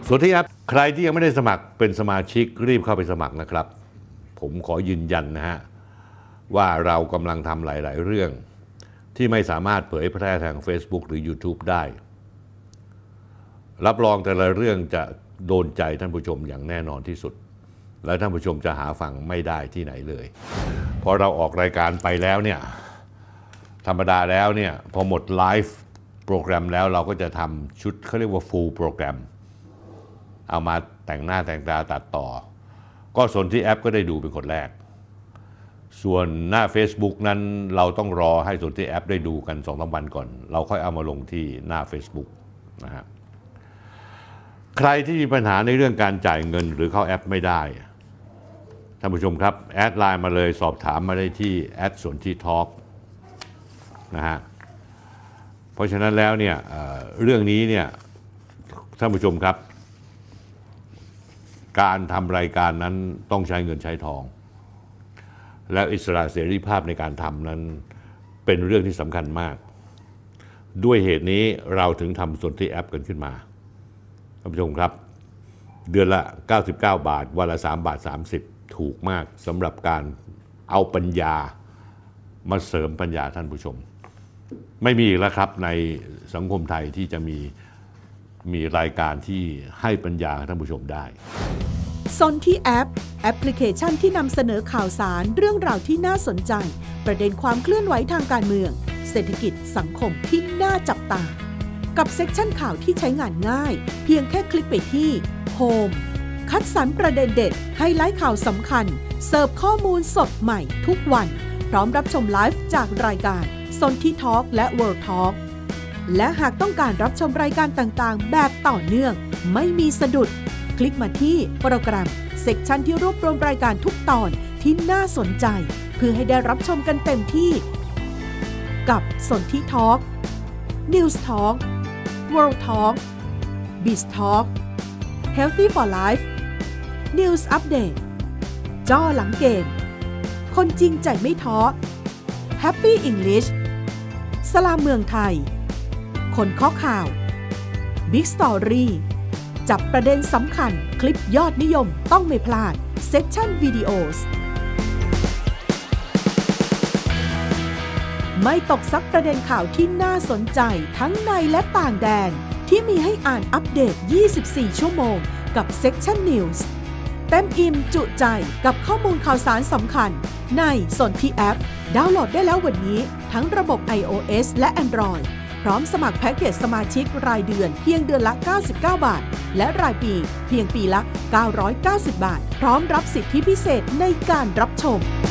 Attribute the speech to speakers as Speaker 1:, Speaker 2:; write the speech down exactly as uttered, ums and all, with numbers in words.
Speaker 1: ส่วนที่แอปใครที่ยังไม่ได้สมัครเป็นสมาชิกรีบเข้าไปสมัครนะครับผมขอยืนยันนะฮะว่าเรากำลังทำหลายๆเรื่องที่ไม่สามารถเผยแพร่ทาง Facebook หรือ YouTube ได้รับรองแต่ละเรื่องจะโดนใจท่านผู้ชมอย่างแน่นอนที่สุดและท่านผู้ชมจะหาฟังไม่ได้ที่ไหนเลยพอเราออกรายการไปแล้วเนี่ยธรรมดาแล้วเนี่ยพอหมดไลฟ์โปรแกรมแล้วเราก็จะทำชุดเขาเรียกว่า full โปรแกรมเอามาแต่งหน้าแต่งตาตัดต่อก็ส่วนที่แอปก็ได้ดูเป็นคนแรกส่วนหน้า Facebook นั้นเราต้องรอให้ส่วนที่แอปได้ดูกัน สองถึงสาม วันก่อนเราค่อยเอามาลงที่หน้า Facebook นะฮะใครที่มีปัญหาในเรื่องการจ่ายเงินหรือเข้าแอปไม่ได้ท่านผู้ชมครับแอดไลน์มาเลยสอบถามมาได้ที่แอดส่วนที่ทอล์กนะฮะเพราะฉะนั้นแล้วเนี่ย เ, เรื่องนี้เนี่ยท่านผู้ชมครับการทำรายการนั้นต้องใช้เงินใช้ทองและอิสระเสรีภาพในการทำนั้นเป็นเรื่องที่สำคัญมากด้วยเหตุนี้เราถึงทำส่วนที่แอปกันขึ้นมาท่านผู้ชมครับเดือนละเก้าสิบเก้าบาทวันละสามบาทสามสิบถูกมากสำหรับการเอาปัญญามาเสริมปัญญาท่านผู้ชมไม่มีอีกแล้วครับในสังคมไทยที่จะมีมีรายการที่ให้ปัญญาท่านผู้ชมได้
Speaker 2: สนที่แอปแอปพลิเคชันที่นำเสนอข่าวสารเรื่องราวที่น่าสนใจประเด็นความเคลื่อนไหวทางการเมืองเศรษฐกิจสังคมที่น่าจับตากับเซ็กชันข่าวที่ใช้งานง่ายเพียงแค่คลิกไปที่โฮมคัดสรรประเด็นเด็ดไฮไลท์ข่าวสำคัญเสิร์ฟข้อมูลสดใหม่ทุกวันพร้อมรับชมไลฟ์จากรายการสนที่ทอล์กและ World Talk และหากต้องการรับชมรายการต่างๆแบบต่อเนื่องไม่มีสะดุดคลิกมาที่โปรแกรมเซกชันที่รวบรวมรายการทุกตอนที่น่าสนใจเพื่อให้ได้รับชมกันเต็มที่กับสนที่ทอล์ก News Talk World Talk Biz Talk Healthy for Life News Update จ้อหลังเกมคนจริงใจไม่ท้อ Happy English สลามเมืองไทยคนข้อข่าว Big Story จับประเด็นสำคัญคลิปยอดนิยมต้องไม่พลาด Section Videos ไม่ตกซักประเด็นข่าวที่น่าสนใจทั้งในและต่างแดนที่มีให้อ่านอัปเดตยี่สิบสี่ชั่วโมงกับ Section News เต็มอิ่มจุใจกับข้อมูลข่าวสารสำคัญในสนที่แอปดาวน์โหลดได้แล้ววันนี้ทั้งระบบ ไอ โอ เอส และ Android พร้อมสมัครแพ็กเกจสมาชิกรายเดือนเพียงเดือนละเก้าสิบเก้าบาทและรายปีเพียงปีละเก้าร้อยเก้าสิบบาทพร้อมรับสิทธิพิเศษในการรับชม